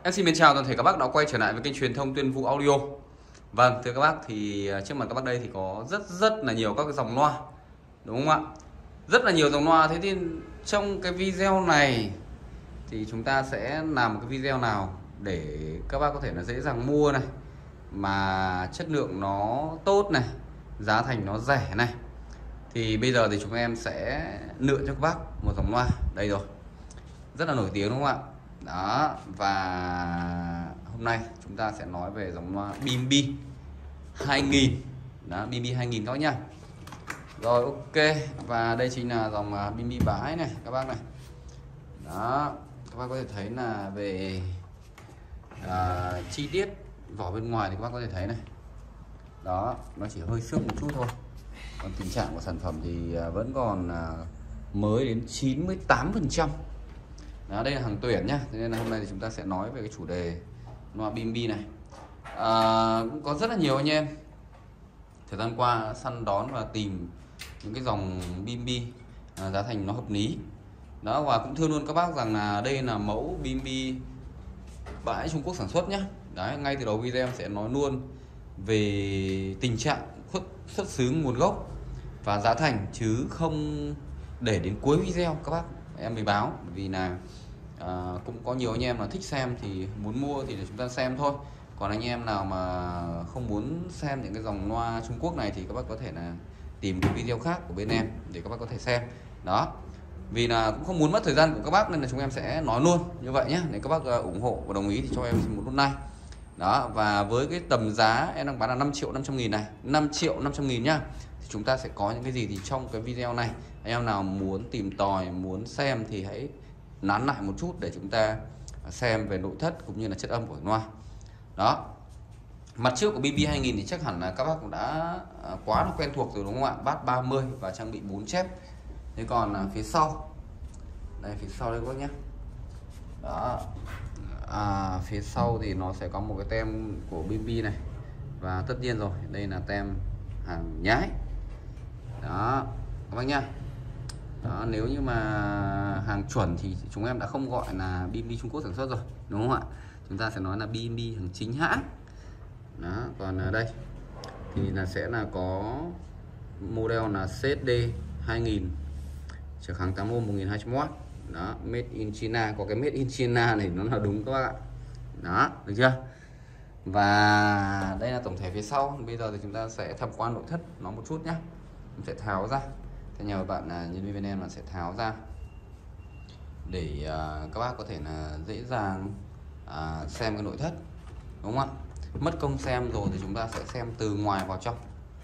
Em xin chào toàn thể các bác đã quay trở lại với kênh truyền thông Tuyên Vũ Audio. Vâng, thưa các bác, thì trước mặt các bác đây thì có rất là nhiều các cái dòng loa, đúng không ạ? Rất là nhiều dòng loa. Thế thì trong cái video này thì chúng ta sẽ làm một cái video nào để các bác có thể là dễ dàng mua này, mà chất lượng nó tốt này, giá thành nó rẻ này. Thì bây giờ thì chúng em sẽ lựa cho các bác một dòng loa đây rồi, rất là nổi tiếng, đúng không ạ? Đó, và hôm nay chúng ta sẽ nói về dòng loa BMB 2000. Đó, BMB 2000 các bác nhá. Rồi, ok. Và đây chính là dòng BMB bãi này các bác này. Đó, các bác có thể thấy là về chi tiết vỏ bên ngoài thì các bác có thể thấy này. Đó, nó chỉ hơi xước một chút thôi. Còn tình trạng của sản phẩm thì vẫn còn mới đến 98%. Đó, đây là hàng tuyển nhá. Thế nên là hôm nay thì chúng ta sẽ nói về cái chủ đề loa BMB này. Cũng có rất là nhiều anh em thời gian qua săn đón và tìm những cái dòng BMB giá thành nó hợp lý. Đó, và cũng thưa luôn các bác rằng là đây là mẫu BMB bãi Trung Quốc sản xuất nhá. Đấy, ngay từ đầu video em sẽ nói luôn về tình trạng xuất xứ nguồn gốc và giá thành, chứ không để đến cuối video các bác em mới báo. Vì là cũng có nhiều anh em là thích xem thì muốn mua thì để chúng ta xem thôi. Còn anh em nào mà không muốn xem những cái dòng loa Trung Quốc này thì các bác có thể là tìm cái video khác của bên em để các bác có thể xem. Đó, vì là cũng không muốn mất thời gian của các bác nên là chúng em sẽ nói luôn như vậy nhé. Nếu các bác ủng hộ và đồng ý thì cho em xin một nút like. Đó, và với cái tầm giá em đang bán là 5.500.000 này, 5.500.000 nhá. Thì chúng ta sẽ có những cái gì thì trong cái video này anh em nào muốn tìm tòi, muốn xem thì hãy nán lại một chút để chúng ta xem về nội thất cũng như là chất âm của loa. Đó, mặt trước của BMB 2000 thì chắc hẳn là các bác cũng đã quá là quen thuộc rồi, đúng không ạ? Bass 30 và trang bị 4 chép. Thế còn phía sau đây, phía sau đây các bác nhé. Đó, phía sau thì nó sẽ có một cái tem của BMB này, và tất nhiên rồi, đây là tem hàng nhái. Đó các bác nhá. Đó, nếu như mà hàng chuẩn thì chúng em đã không gọi là BMB Trung Quốc sản xuất rồi, đúng không ạ? Chúng ta sẽ nói là BMB hàng chính hãng. Đó, còn ở đây thì là sẽ là có model là CSD 2000, trở kháng 8 ohm 1200W. Đó, made in China. Có cái made in China này nó là đúng các bác ạ. Đó, được chưa? Và đây là tổng thể phía sau. Bây giờ thì chúng ta sẽ tham quan nội thất nó một chút nhé. Mình sẽ tháo ra. Thế nhờ bạn là nhân viên bên em là sẽ tháo ra để các bác có thể là dễ dàng xem cái nội thất, đúng không ạ? Mất công xem rồi thì chúng ta sẽ xem từ ngoài vào trong.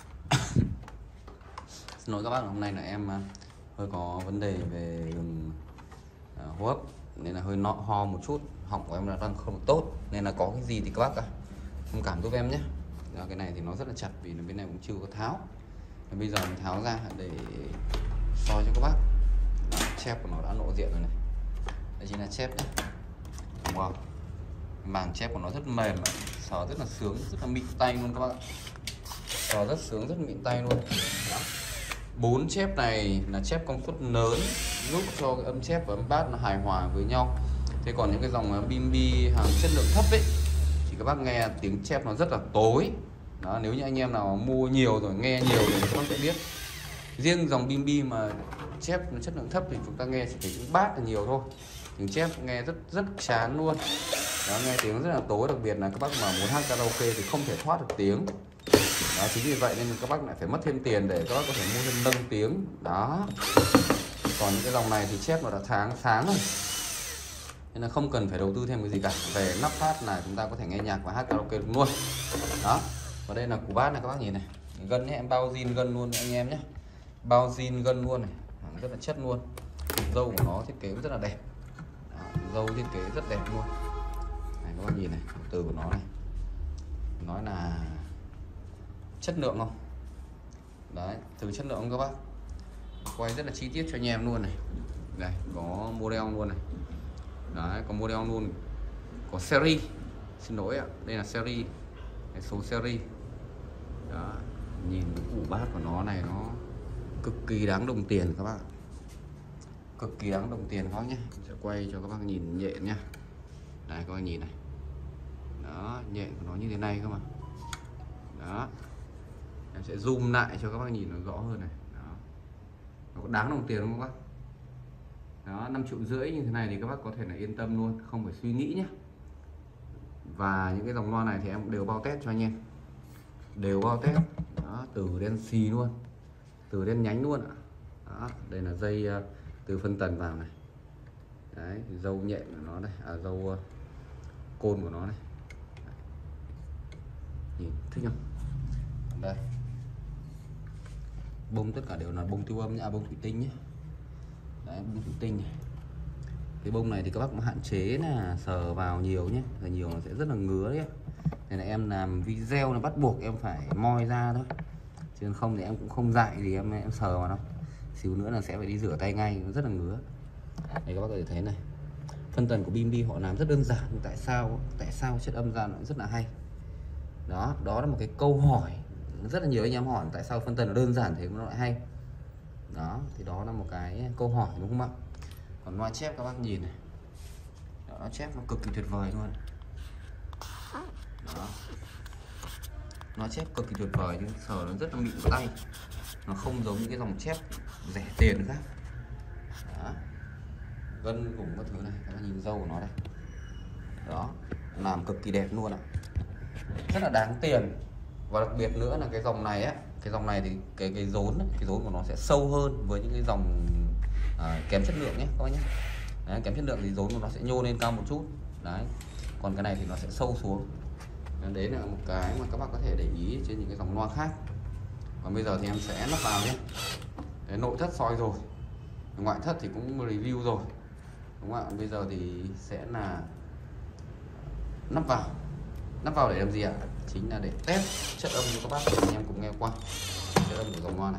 Xin lỗi các bác, hôm nay là em hơi có vấn đề về đường hô hấp nên là hơi ho một chút, họng của em là đang không tốt, nên là có cái gì thì các bác thông cảm giúp em nhé. Cái này thì nó rất là chặt vì bên này cũng chưa có tháo. Bây giờ mình tháo ra để soi cho các bác. Đó, chép của nó đã lộ diện rồi này. Đây chính là chép nhé. Wow, màng chép của nó rất mềm, sờ rất là sướng, rất là mịn tay luôn các bác ạ. Sờ rất sướng, rất mịn tay luôn. Đó. 4 chép này là chép công suất lớn, giúp cho cái âm chép và âm bass nó hài hòa với nhau. Thế còn những cái dòng BMB hàng chất lượng thấp ấy thì các bác nghe tiếng chép nó rất là tối. Đó, nếu như anh em nào mua nhiều rồi, nghe nhiều rồi các bác sẽ biết. Riêng dòng BMB mà chép chất lượng thấp thì chúng ta nghe chỉ thấy tiếng bass là nhiều thôi, tiếng chép nghe rất chán luôn. Đó, nghe tiếng rất là tối, đặc biệt là các bác mà muốn hát karaoke thì không thể thoát được tiếng. Đó, chính vì vậy nên các bác lại phải mất thêm tiền để các bác có thể mua thêm nâng tiếng. Đó, còn những cái dòng này thì chép nó đã sáng rồi nên là không cần phải đầu tư thêm cái gì cả. Về nắp phát là chúng ta có thể nghe nhạc và hát karaoke luôn. Đó, và đây là củ bass này các bác nhìn này, gân nhé, em bao zin gân luôn anh em nhé, bao zin gân luôn này, rất là chất luôn. Dâu của nó thiết kế rất là đẹp. Đó, dâu thiết kế rất đẹp luôn này, các bác nhìn này, từ của nó này, nói là chất lượng không? Đấy, từ chất lượng không các bác? Quay rất là chi tiết cho anh em luôn này. Đây, có model luôn này. Đấy, có model luôn. Có series. Xin lỗi ạ, đây là series. Cái số series. Đó, nhìn cái củ bass của nó này nó cực kỳ đáng đồng tiền các bác. Cực kỳ đáng đồng tiền các bác nhé. Sẽ quay cho các bác nhìn nhẹ nhá. Đây các bác nhìn này. Đó, nhện của nó như thế này cơ mà. Đó, em sẽ zoom lại cho các bác nhìn nó rõ hơn này. Đó, nó có đáng đồng tiền không các bác? Đó, 5,5 triệu như thế này thì các bác có thể là yên tâm luôn, không phải suy nghĩ nhé. Và những cái dòng loa này thì em đều bao test cho anh em, đều bao test. Đó, từ đen xì luôn, từ đen nhánh luôn ạ. Đó, đây là dây từ phân tần vào này. Đấy, dâu nhện của nó đây, dâu côn của nó này. Nhìn thích không? Đây, bông tất cả đều là bông tiêu âm nhá, bông thủy tinh nhé. Đấy, bông thủy tinh này. Cái bông này thì các bác cũng hạn chế là sờ vào nhiều nhé, sờ nhiều nó sẽ rất là ngứa đấy. Nên là em làm video là bắt buộc em phải moi ra thôi, chứ không thì em cũng không dạy gì em sờ vào đâu. Xíu nữa là sẽ phải đi rửa tay ngay, nó rất là ngứa. Đây các bác có thể thấy này, phân tần của BMB họ làm rất đơn giản, nhưng tại sao chất âm ra nó rất là hay. Đó là một cái câu hỏi rất là nhiều anh em hỏi, tại sao phân tần nó đơn giản thế mà nó lại hay. Đó, thì đó là một cái câu hỏi đúng không ạ? Còn loa chép các bác nhìn này, nó chép nó cực kỳ tuyệt vời luôn. Đó, nó chép cực kỳ tuyệt vời, nhưng sờ nó rất là mịn vào tay, nó không giống những cái dòng chép rẻ tiền khác. Đó, gân cùng các thứ này, các bác nhìn dâu của nó đây. Đó, làm cực kỳ đẹp luôn ạ, rất là đáng tiền. Và đặc biệt nữa là cái dòng này á, cái dòng này thì cái rốn của nó sẽ sâu hơn với những cái dòng kém chất lượng nhé các bác nhé. Đấy, kém chất lượng thì rốn của nó sẽ nhô lên cao một chút. Đấy, còn cái này thì nó sẽ sâu xuống. Đấy là một cái mà các bác có thể để ý trên những cái dòng loa khác. Còn bây giờ thì em sẽ lắp vào nhé. Cái nội thất soi rồi, ngoại thất thì cũng review rồi, đúng không ạ? Bây giờ thì sẽ là lắp vào để làm gì ạ? Chính là để test chất âm cho các bác anh em cùng nghe qua chất âm của dòng loa này.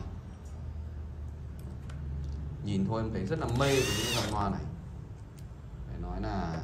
Nhìn thôi em thấy rất là mê với những dòng loa này. Phải nói là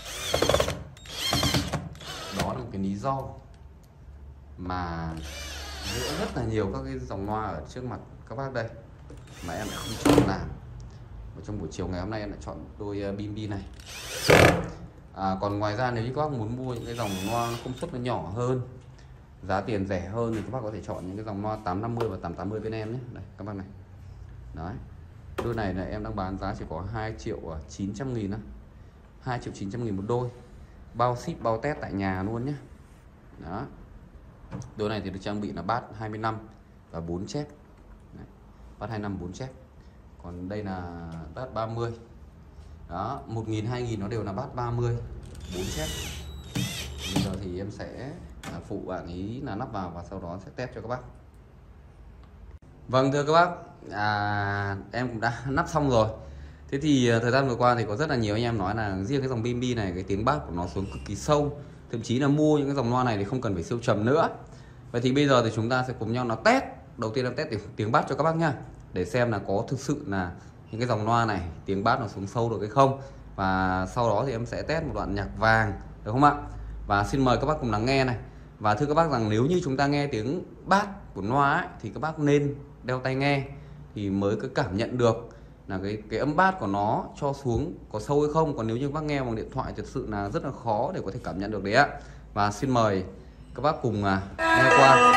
đó là một cái lý do mà giữa rất là nhiều các cái dòng loa ở trước mặt các bác đây mà em lại không chọn làm. Và trong buổi chiều ngày hôm nay em lại chọn đôi BMB này. Còn ngoài ra nếu như các bác muốn mua những cái dòng loa công suất nó nhỏ hơn, giá tiền rẻ hơn thì các bác có thể chọn những cái dòng loa 850 và 880 bên em nhé. Đây các bác này. Đấy, đôi này là em đang bán giá chỉ có 2.900.000 á, 2.900.000 một đôi, bao ship bao test tại nhà luôn nhé. Đó, đôi này thì được trang bị là bass 25 và 4 chép. Đấy, bass 25 4 chép. Còn đây là bass 30. Đó, 1.000 2.000 nó đều là bass 30 4 chép. Bây giờ thì em sẽ phụ bạn ý là lắp vào và sau đó sẽ test cho các bác. Vâng, thưa các bác, em cũng đã lắp xong rồi. Thế thì thời gian vừa qua thì có rất là nhiều anh em nói là riêng cái dòng BMB này cái tiếng bass của nó xuống cực kỳ sâu, thậm chí là mua những cái dòng loa này thì không cần phải siêu trầm nữa. Vậy thì bây giờ thì chúng ta sẽ cùng nhau nó test. Đầu tiên em test tiếng bass cho các bác nhá, để xem là có thực sự là những cái dòng loa này tiếng bass nó xuống sâu được hay không. Và sau đó thì em sẽ test một đoạn nhạc vàng, được không ạ? Và xin mời các bác cùng lắng nghe này. Và thưa các bác rằng nếu như chúng ta nghe tiếng bass của loa ấy, thì các bác nên đeo tai nghe thì mới có cảm nhận được là cái âm bass của nó cho xuống có sâu hay không. Còn nếu như các bác nghe bằng điện thoại thật sự là rất là khó để có thể cảm nhận được đấy ạ. Và xin mời các bác cùng nghe qua.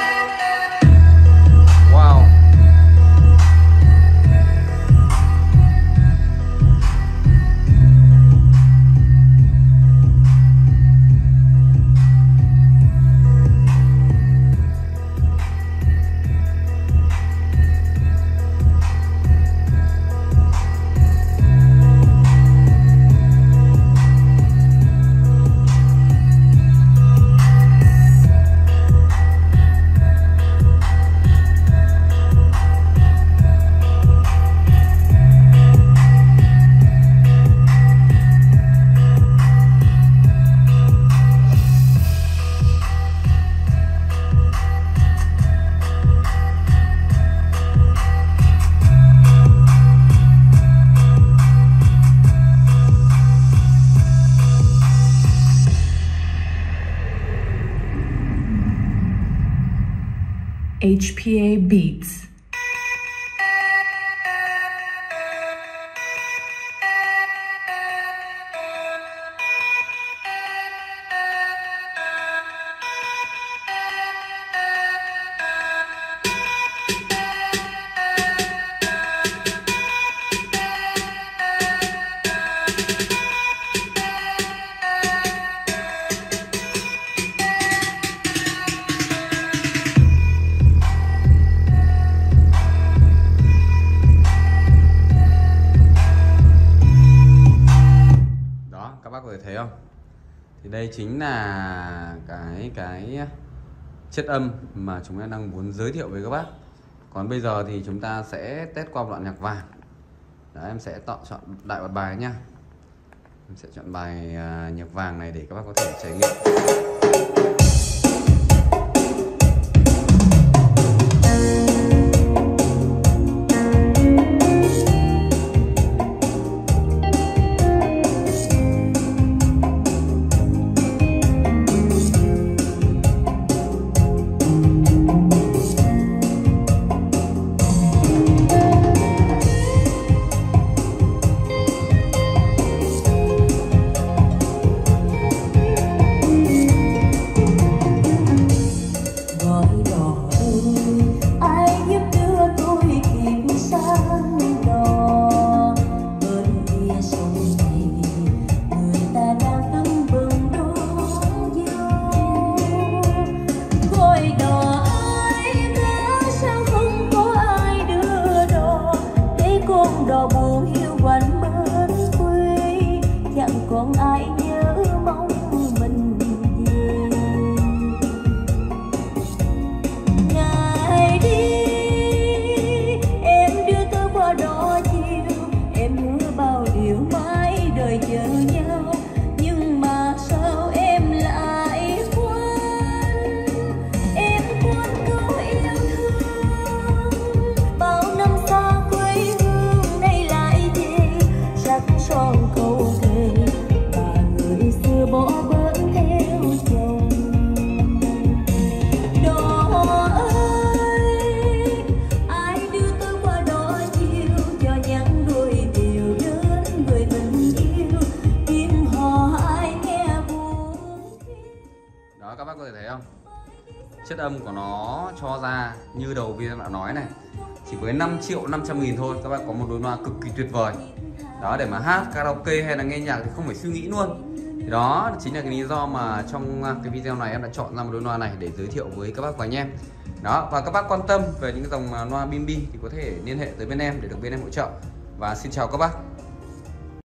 Wow, HPA Beats. Thì đây chính là cái chất âm mà chúng em đang muốn giới thiệu với các bác. Còn bây giờ thì chúng ta sẽ test qua một đoạn nhạc vàng. Đó, em sẽ chọn đại một bài nhá. Em sẽ chọn bài nhạc vàng này để các bác có thể trải nghiệm. Đò buồn hiu quanh bên quê, chẳng còn ai nhớ mong mình về. Ngày đi em đưa tôi qua đò chiều, em hứa bao điều mãi đời chờ nhau, nhưng mà sao em lại quên, em quên câu yêu thương. Bao năm xa quê hương nay lại về, sắc son câu thề mà người xưa bỏ bớt theo chồng. Đò ơi, ai đưa tôi qua đò chiều, cho nhắn đôi điều đến người tình yêu, tiếng hò ai nghe buồn. Đó, các bác có thể thấy không? Chất âm của nó cho ra như đầu video đã nói này, chỉ với 5.500.000 thôi các bạn có một đôi loa cực kỳ tuyệt vời. Đó, để mà hát karaoke hay là nghe nhạc thì không phải suy nghĩ luôn. Thì đó chính là cái lý do mà trong cái video này em đã chọn ra một đôi loa này để giới thiệu với các bác và anh em. Đó, và các bác quan tâm về những dòng loa Bimby thì có thể liên hệ tới bên em để được bên em hỗ trợ. Và xin chào các bác.